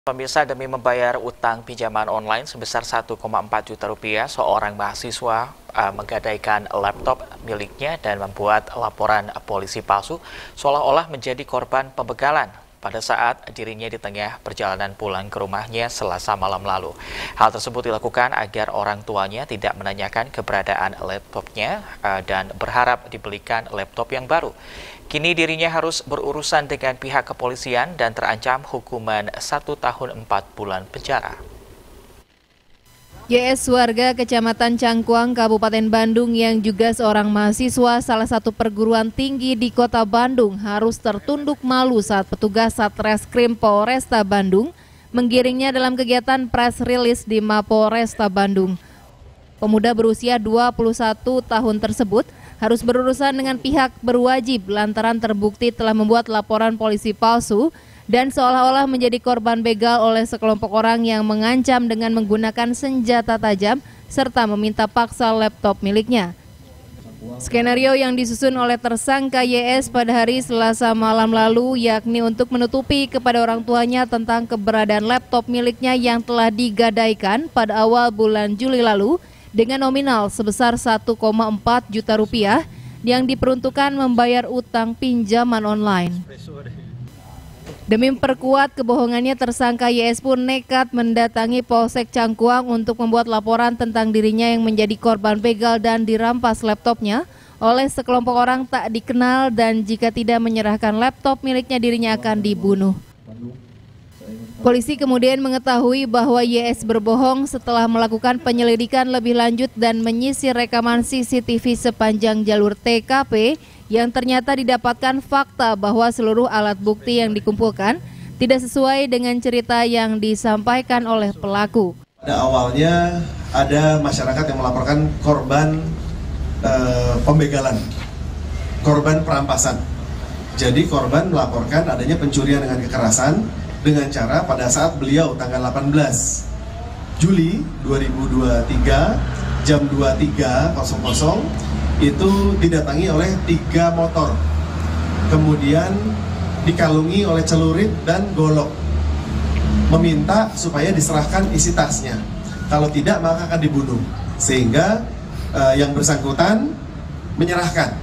Pemirsa, demi membayar utang pinjaman online sebesar 1,4 juta rupiah, seorang mahasiswa menggadaikan laptop miliknya dan membuat laporan polisi palsu seolah-olah menjadi korban pembegalan pada saat dirinya di tengah perjalanan pulang ke rumahnya Selasa malam lalu. Hal tersebut dilakukan agar orang tuanya tidak menanyakan keberadaan laptopnya dan berharap dibelikan laptop yang baru. Kini dirinya harus berurusan dengan pihak kepolisian dan terancam hukuman 1 tahun 4 bulan penjara. YS warga Kecamatan Cangkuang, Kabupaten Bandung yang juga seorang mahasiswa salah satu perguruan tinggi di Kota Bandung harus tertunduk malu saat petugas Satreskrim Polresta Bandung menggiringnya dalam kegiatan press release di Mapolresta Bandung. Pemuda berusia 21 tahun tersebut harus berurusan dengan pihak berwajib lantaran terbukti telah membuat laporan polisi palsu dan seolah-olah menjadi korban begal oleh sekelompok orang yang mengancam dengan menggunakan senjata tajam serta meminta paksa laptop miliknya. Skenario yang disusun oleh tersangka YS pada hari Selasa malam lalu yakni untuk menutupi kepada orang tuanya tentang keberadaan laptop miliknya yang telah digadaikan pada awal bulan Juli lalu dengan nominal sebesar 1,4 juta rupiah yang diperuntukkan membayar utang pinjaman online. Demi memperkuat kebohongannya, tersangka YS pun nekat mendatangi Polsek Cangkuang untuk membuat laporan tentang dirinya yang menjadi korban begal dan dirampas laptopnya oleh sekelompok orang tak dikenal, dan jika tidak menyerahkan laptop miliknya dirinya akan dibunuh. Polisi kemudian mengetahui bahwa YS berbohong setelah melakukan penyelidikan lebih lanjut dan menyisir rekaman CCTV sepanjang jalur TKP yang ternyata didapatkan fakta bahwa seluruh alat bukti yang dikumpulkan tidak sesuai dengan cerita yang disampaikan oleh pelaku. Pada awalnya ada masyarakat yang melaporkan korban pembegalan, korban perampasan. Jadi korban melaporkan adanya pencurian dengan kekerasan dengan cara pada saat beliau tanggal 18 Juli 2023 jam 23.00 itu didatangi oleh 3 motor, kemudian dikalungi oleh celurit dan golok, meminta supaya diserahkan isi tasnya, kalau tidak maka akan dibunuh, sehingga yang bersangkutan menyerahkan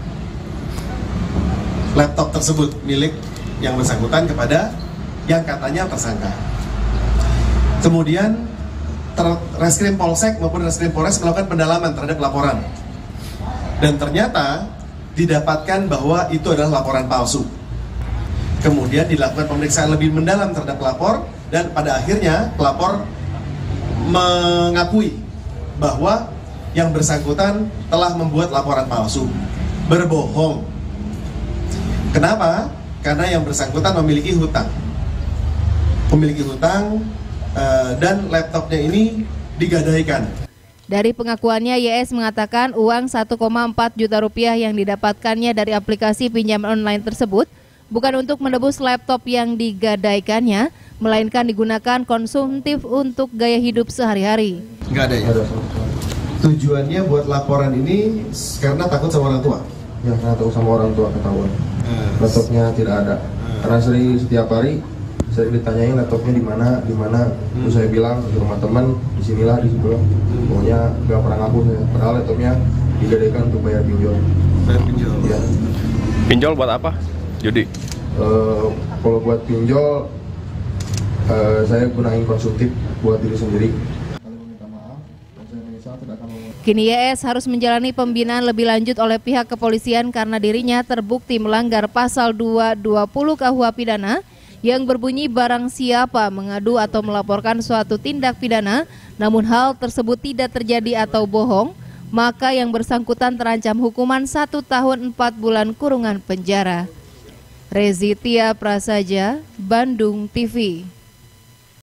laptop tersebut milik yang bersangkutan kepada yang katanya tersangka. Kemudian Reskrim Polsek maupun Reskrim Polres melakukan pendalaman terhadap laporan, dan ternyata didapatkan bahwa itu adalah laporan palsu. Kemudian dilakukan pemeriksaan lebih mendalam terhadap pelapor, dan pada akhirnya pelapor mengakui bahwa yang bersangkutan telah membuat laporan palsu, berbohong. Kenapa? Karena yang bersangkutan memiliki hutang dan laptopnya ini digadaikan. Dari pengakuannya, YS mengatakan uang 1,4 juta rupiah yang didapatkannya dari aplikasi pinjaman online tersebut bukan untuk menebus laptop yang digadaikannya, melainkan digunakan konsumtif untuk gaya hidup sehari-hari. Nggak ada ya? Tujuannya buat laporan ini karena takut sama orang tua? Ya, karena takut sama orang tua ketahuan. Laptopnya tidak ada. Karena sering setiap hari saya ditanyain laptopnya di mana, terus saya bilang di rumah teman, di sinilah, di situ. Pokoknya nggak pernah ngaku saya. Padahal laptopnya digadaikan untuk bayar pinjol. Bayar pinjol. Ya. Pinjol buat apa, Judi? Kalau buat pinjol, saya gunain konsumtif buat diri sendiri. Kini YS harus menjalani pembinaan lebih lanjut oleh pihak kepolisian karena dirinya terbukti melanggar pasal 220 KUH pidana yang berbunyi barang siapa mengadu atau melaporkan suatu tindak pidana namun hal tersebut tidak terjadi atau bohong, maka yang bersangkutan terancam hukuman 1 tahun 4 bulan kurungan penjara. Rezitia Prasaja, Bandung TV.